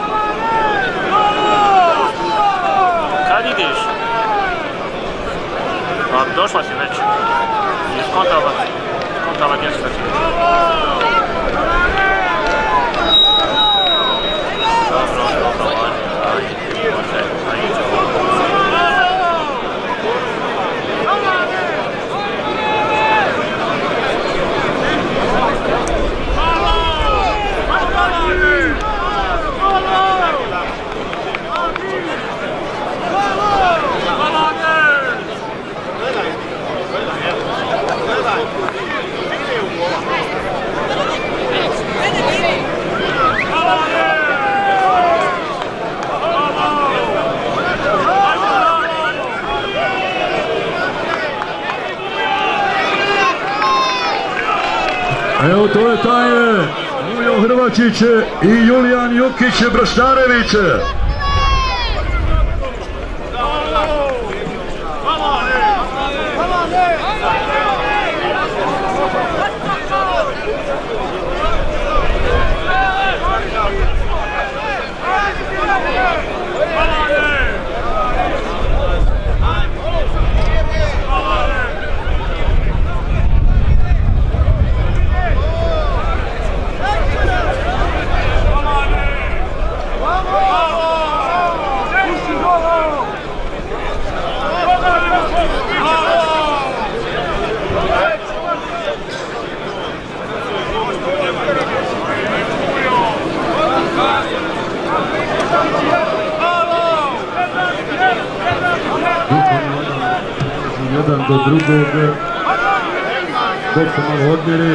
Kad ideš? Pa došla si već. I skontala, skontala gdje si da si. Dobro, dobro, ajde, ajde, ajde. Evo to je taj Mujo Hrvačić i Julijan Jukić Braštarević. Jedan do drugog, dok se malo odmjeri,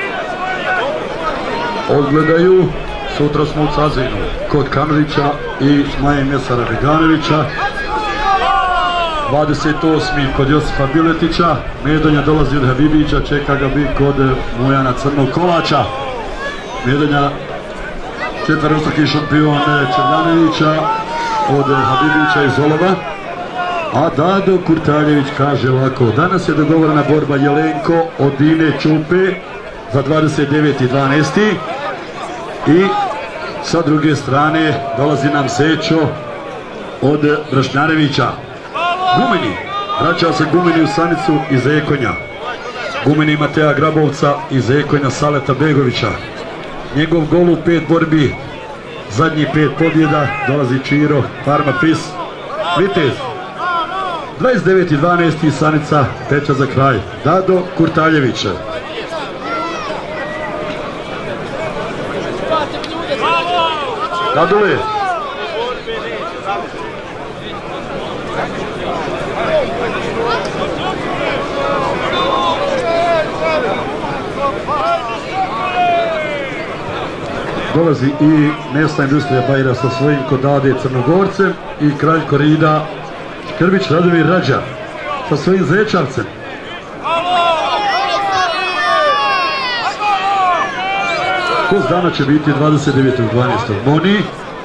odgledaju. Sutra smo u Cazinu kod Kamrića i Smaje Mesara Beganovića. dvadeset osmi kod Josipa Biletića, Medonja dolazi od Habibića, čeka ga bi kod Mujana Crnog Kolača. Medonja četverostruki šampion Čerljanovića od Habibića iz Olova. A Dado Kurtaljević kaže ovako: danas je dogovorena borba Jelenko od Dine Čupe za dvadeset deveti dvanaesti I sa druge strane dolazi nam Sećo od Brašnjarevića. Gumeni, vraća se Gumeni u Sanicu iz Ekonja. Gumeni Mateja Grabovca iz Ekonja Saleta Begovića. Njegov gol u pet borbi, zadnji pet pobjeda, dolazi Čiro, Parma Pis, Vitez. dvadeset deveti dvanaesti Sanica, Peća za kraj, Dado Kurtaljević. Dadule. Dolazi i Mesna industrija Bajra sa svojim Kodade Crnogorcem i kralj korida Krbić Radomir Rađa sa svojim Zečavcem. Kost dana će biti dvadeset devetog dvanaestog Boni.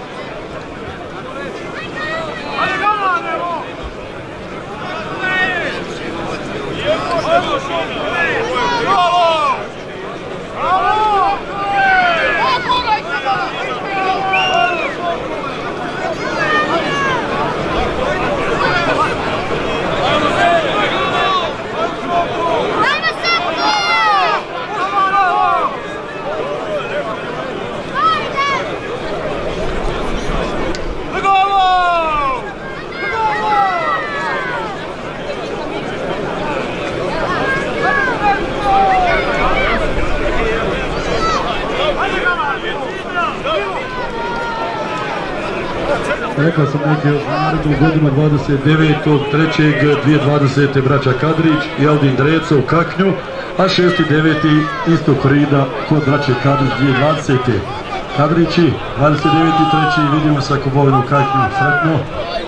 Rekao sam neke narednu godinu dvadeset devetog trećeg dvije tisuće dvadesete braća Kadrić i Aldin Dreco u Kaknju, a šesti deveti isto korida kod braće Kadrić dvije tisuće dvadesete. Kadrići, dvadeset deveti treći vidimo se ako Bovinu u Kaknju. Sretno.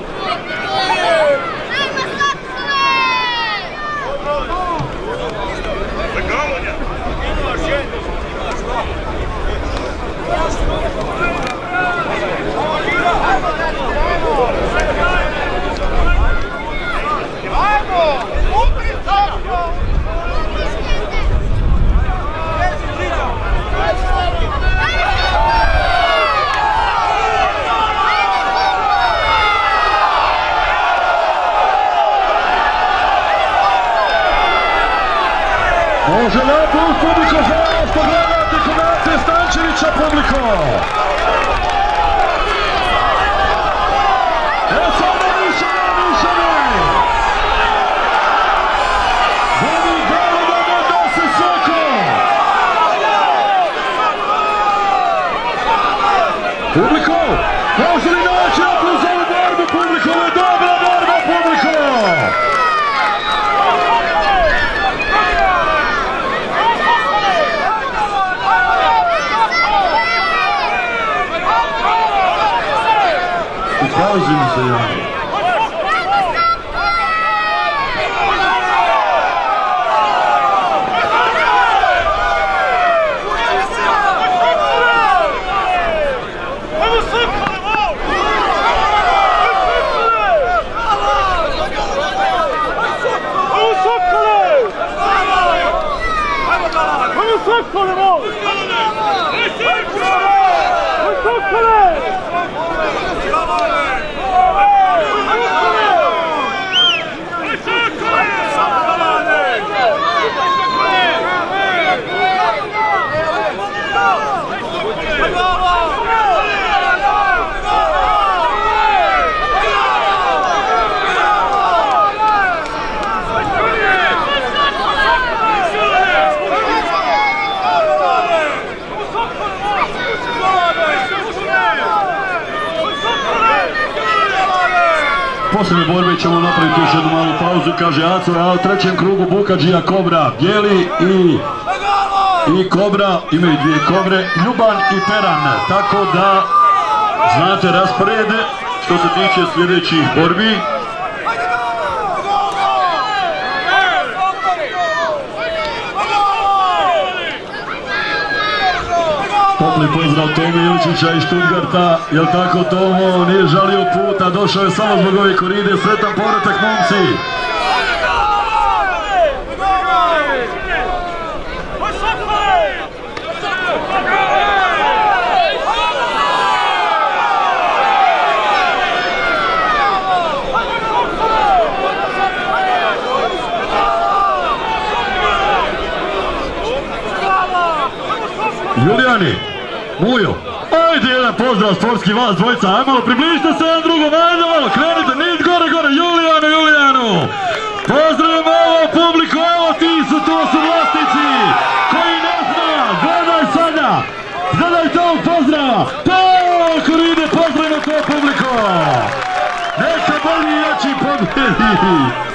Može lepo uz publiku, hvala, pogledajte konace Stančevića publiko. E sada Mišane, Mišane. Vodi Galida Meda se Soko. Publiko, može li naći aplauz za ovu borbu publiko? Ovo je dobra borba publiko. Pauzi mi se javno. Posljednje borbe ćemo napraviti još jednu malu pauzu, kaže Aco, a u trećem krugu Bukadžija Kobra, Bijeli i, i Kobra, imaju dvije Kobre, Ljuban i Peran, tako da znate raspored što se tiče sljedećih borbi. Topli pozdrav Tome Ilčića iz Stuttgarta, jel tako Tomo, nije žalio puta, došao je samo zbog ove koride, sretan povratak momci. Julijani, Mujo, ajde jedan pozdrav sportski vas dvojica, ajde malo približite se jedan drugom, ajde malo, krenite, niz gore, gore, Julijanu, Julijanu. Pozdravimo ovo publiku, evo ti su, to su vlasnici, koji ne zna, gledaj sada, gledaj tog pozdrava, tako ide, pozdravimo to publiku. Neka bolji i jači pobjedi.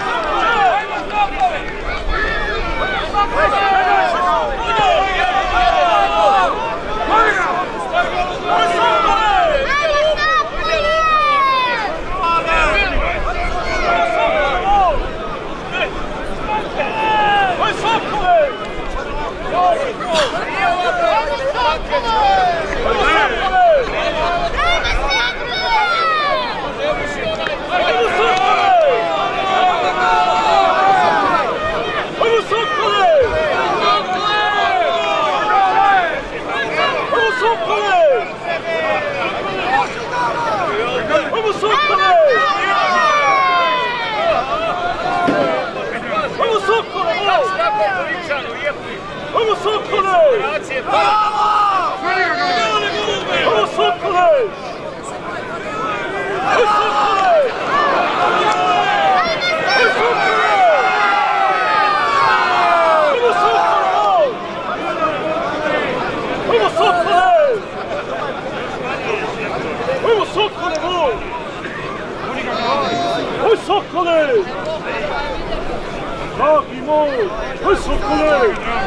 Dragi moj, oj Sokole!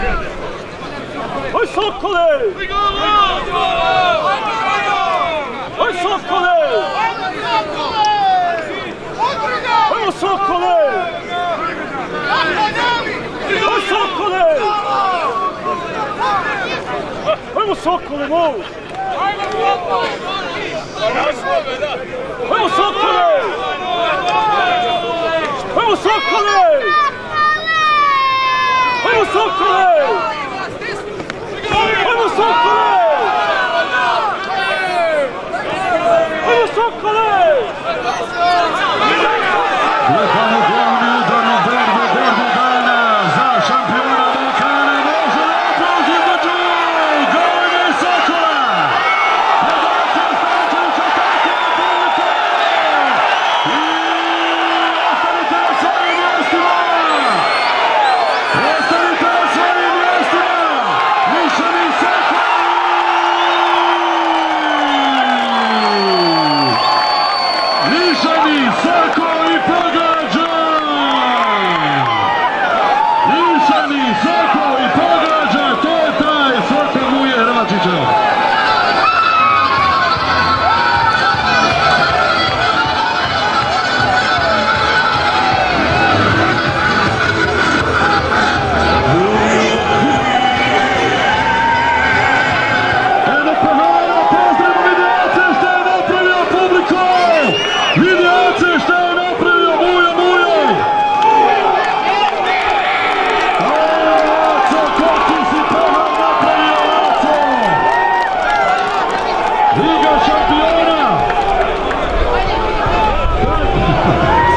Oj Sokole! Oj Sokole! Oj Sokole! Oj Sokole! Oj Sokole moj! Oj Sokole! Oj Sokole! Ajmo Sokole! Ajmo Sokole! Ajmo Sokole! Gledamo glavni udarno derbi, derbi dana za šampiona Balkana. Može li aplauz između Golema i Sokola? Podaci Stančevića tako na publiku! I ostanite na svojim mjestima! Ostanite na svojim mjestima! Nišani Sokol! Nišani Sokol i pogađa! Nišani Sokol i pogađa! To je taj Sokol Muje Hrvačića! Evo pohvala, pozdravimo Vidjace što je napravio publiku! Vidjace što je napravio Mujo, Mujo! Laco, ko ti si pohval napravio, Laco! Liga šampiona!